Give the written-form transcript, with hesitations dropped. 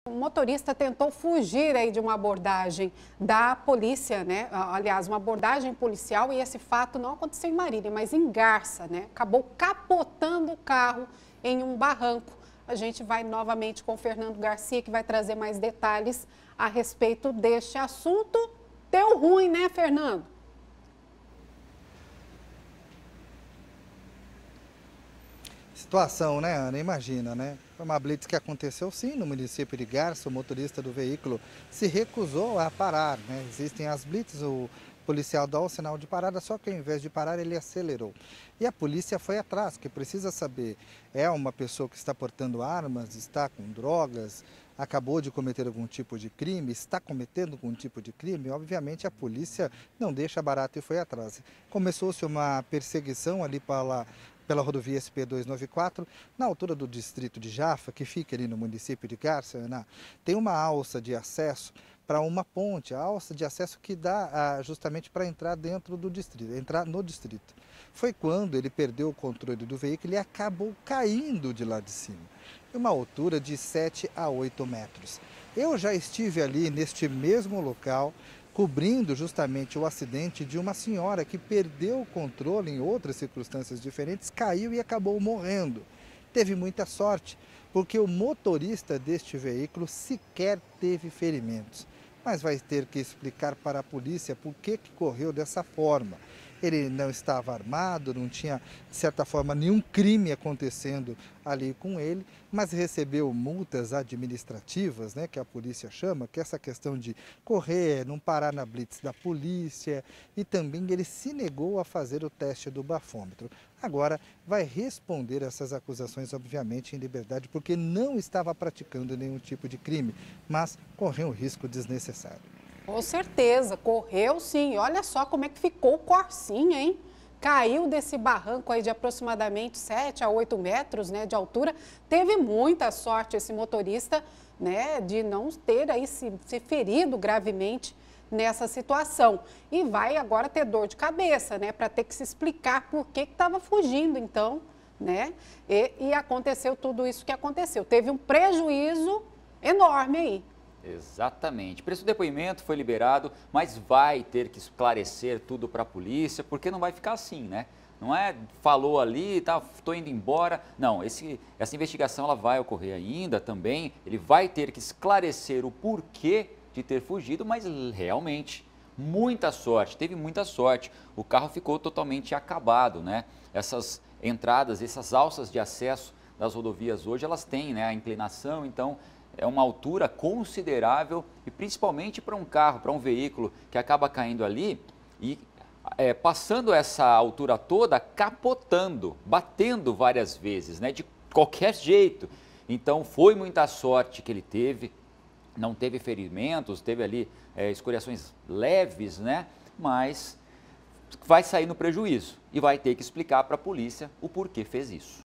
O motorista tentou fugir aí de uma abordagem da polícia, né? Aliás, uma abordagem policial, e esse fato não aconteceu em Marília, mas em Garça, né? Acabou capotando o carro em um barranco. A gente vai novamente com o Fernando Garcia, que vai trazer mais detalhes a respeito deste assunto. Deu ruim, né, Fernando? Situação, né, Ana? Imagina, né? Foi uma blitz que aconteceu sim no município de Garça. O motorista do veículo se recusou a parar, né? Existem as blitz, o policial dá o sinal de parada, só que ao invés de parar ele acelerou. E a polícia foi atrás, que precisa saber, é uma pessoa que está portando armas, está com drogas, acabou de cometer algum tipo de crime, está cometendo algum tipo de crime, obviamente a polícia não deixa barato e foi atrás. Começou-se uma perseguição ali pela rodovia SP-294, na altura do distrito de Jafa, que fica ali no município de Garça, tem uma alça de acesso para uma ponte, a alça de acesso que dá justamente para entrar dentro do distrito, entrar no distrito. Foi quando ele perdeu o controle do veículo e acabou caindo de lá de cima, em uma altura de 7 a 8 metros. Eu já estive ali neste mesmo local, cobrindo justamente o acidente de uma senhora que perdeu o controle em outras circunstâncias diferentes, caiu e acabou morrendo. Teve muita sorte, porque o motorista deste veículo sequer teve ferimentos, mas vai ter que explicar para a polícia por que correu dessa forma. Ele não estava armado, não tinha, de certa forma, nenhum crime acontecendo ali com ele, mas recebeu multas administrativas, né, que a polícia chama, que é essa questão de correr, não parar na blitz da polícia, e também ele se negou a fazer o teste do bafômetro. Agora vai responder essas acusações, obviamente, em liberdade, porque não estava praticando nenhum tipo de crime, mas correu um risco desnecessário. Com certeza, correu sim. Olha só como é que ficou o Corsinha, hein? Caiu desse barranco aí de aproximadamente 7 a 8 metros, né, de altura. Teve muita sorte esse motorista, né, de não ter aí se ferido gravemente nessa situação. E vai agora ter dor de cabeça, né, para ter que se explicar por que estava fugindo, então, né? E aconteceu tudo isso que aconteceu. Teve um prejuízo enorme aí. Exatamente. Preço do depoimento foi liberado, mas vai ter que esclarecer tudo para a polícia, porque não vai ficar assim, né? Não é falou ali, tá, tô indo embora. Não, essa investigação ela vai ocorrer ainda também. Ele vai ter que esclarecer o porquê de ter fugido, mas realmente muita sorte, teve muita sorte. O carro ficou totalmente acabado, né? Essas entradas, essas alças de acesso das rodovias hoje, elas têm, né, a inclinação, então é uma altura considerável e principalmente para um carro, para um veículo que acaba caindo ali e passando essa altura toda, capotando, batendo várias vezes, né, de qualquer jeito. Então foi muita sorte que ele teve, não teve ferimentos, teve ali escoriações leves, né, mas vai sair no prejuízo e vai ter que explicar para a polícia o porquê fez isso.